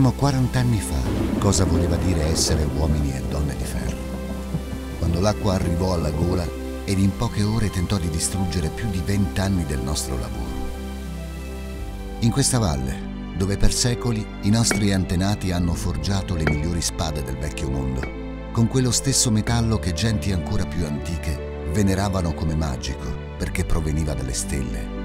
sapemmo 40 anni fa cosa voleva dire essere uomini e donne di ferro. Quando l'acqua arrivò alla gola ed in poche ore tentò di distruggere più di 20 anni del nostro lavoro. In questa valle, dove per secoli i nostri antenati hanno forgiato le migliori spade del vecchio mondo, con quello stesso metallo che genti ancora più antiche veneravano come magico perché proveniva dalle stelle.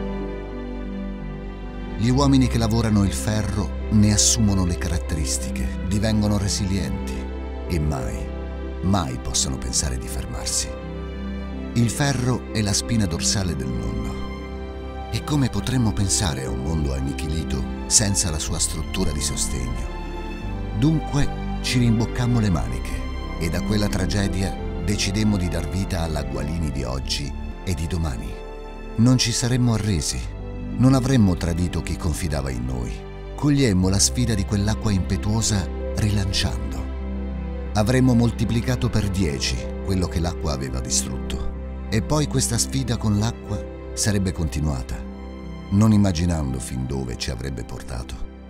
Gli uomini che lavorano il ferro ne assumono le caratteristiche, divengono resilienti e mai possono pensare di fermarsi. Il ferro è la spina dorsale del mondo. E come potremmo pensare a un mondo annichilito senza la sua struttura di sostegno? Dunque ci rimboccammo le maniche e da quella tragedia decidemmo di dar vita alla Gualini di oggi e di domani. Non ci saremmo arresi. Non avremmo tradito chi confidava in noi. Cogliemmo la sfida di quell'acqua impetuosa rilanciando. Avremmo moltiplicato per 10 quello che l'acqua aveva distrutto. E poi questa sfida con l'acqua sarebbe continuata, non immaginando fin dove ci avrebbe portato.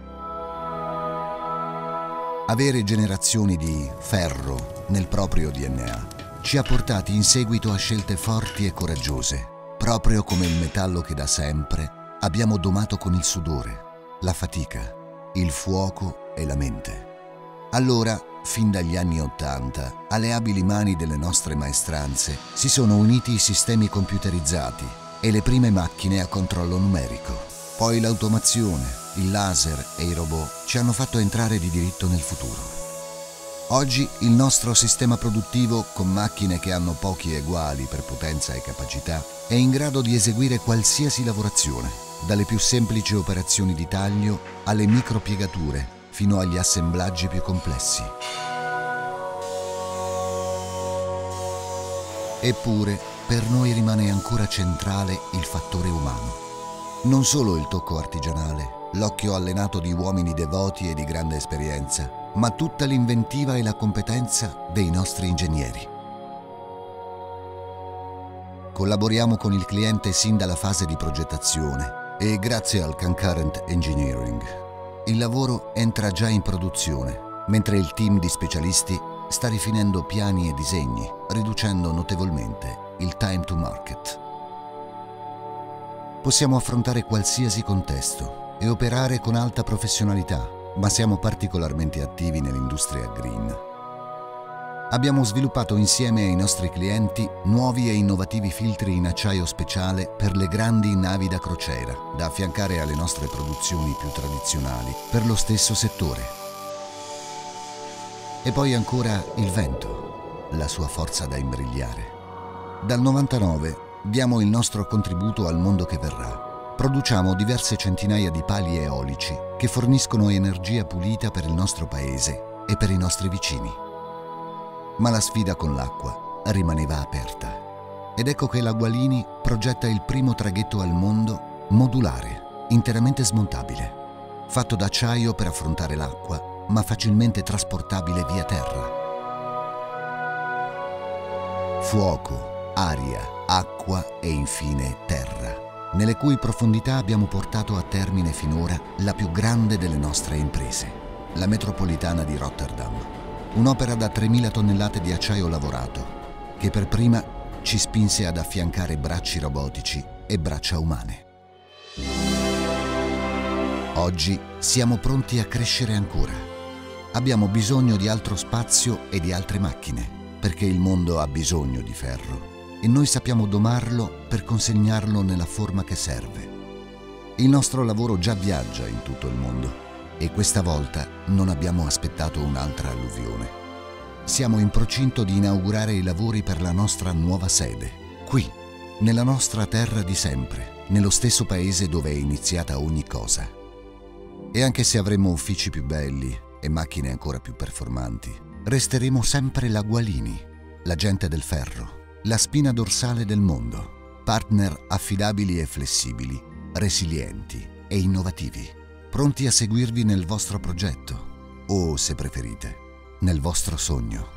Avere generazioni di ferro nel proprio DNA ci ha portati in seguito a scelte forti e coraggiose, proprio come il metallo che da sempre abbiamo domato con il sudore, la fatica, il fuoco e la mente. Allora, fin dagli anni '80, alle abili mani delle nostre maestranze si sono uniti i sistemi computerizzati e le prime macchine a controllo numerico. Poi l'automazione, il laser e i robot ci hanno fatto entrare di diritto nel futuro. Oggi il nostro sistema produttivo, con macchine che hanno pochi eguali per potenza e capacità, è in grado di eseguire qualsiasi lavorazione, dalle più semplici operazioni di taglio alle micropiegature, fino agli assemblaggi più complessi. Eppure, per noi rimane ancora centrale il fattore umano. Non solo il tocco artigianale, l'occhio allenato di uomini devoti e di grande esperienza, ma tutta l'inventiva e la competenza dei nostri ingegneri. Collaboriamo con il cliente sin dalla fase di progettazione e grazie al Concurrent Engineering il lavoro entra già in produzione, mentre il team di specialisti sta rifinendo piani e disegni, riducendo notevolmente il time to market. Possiamo affrontare qualsiasi contesto e operare con alta professionalità, ma siamo particolarmente attivi nell'industria green. Abbiamo sviluppato insieme ai nostri clienti nuovi e innovativi filtri in acciaio speciale per le grandi navi da crociera, da affiancare alle nostre produzioni più tradizionali per lo stesso settore. E poi ancora il vento, la sua forza da imbrigliare. Dal 99 diamo il nostro contributo al mondo che verrà. Produciamo diverse centinaia di pali eolici che forniscono energia pulita per il nostro paese e per i nostri vicini. Ma la sfida con l'acqua rimaneva aperta. Ed ecco che la Gualini progetta il primo traghetto al mondo modulare, interamente smontabile, fatto d'acciaio per affrontare l'acqua, ma facilmente trasportabile via terra. Fuoco, aria, acqua e infine terra, nelle cui profondità abbiamo portato a termine finora la più grande delle nostre imprese, la metropolitana di Rotterdam. Un'opera da 3.000 tonnellate di acciaio lavorato, che per prima ci spinse ad affiancare bracci robotici e braccia umane. Oggi siamo pronti a crescere ancora. Abbiamo bisogno di altro spazio e di altre macchine, perché il mondo ha bisogno di ferro e noi sappiamo domarlo per consegnarlo nella forma che serve. Il nostro lavoro già viaggia in tutto il mondo. E questa volta non abbiamo aspettato un'altra alluvione. Siamo in procinto di inaugurare i lavori per la nostra nuova sede, qui, nella nostra terra di sempre, nello stesso paese dove è iniziata ogni cosa. E anche se avremo uffici più belli e macchine ancora più performanti, resteremo sempre la Gualini, la gente del ferro, la spina dorsale del mondo, partner affidabili e flessibili, resilienti e innovativi. Pronti a seguirvi nel vostro progetto o, se preferite, nel vostro sogno.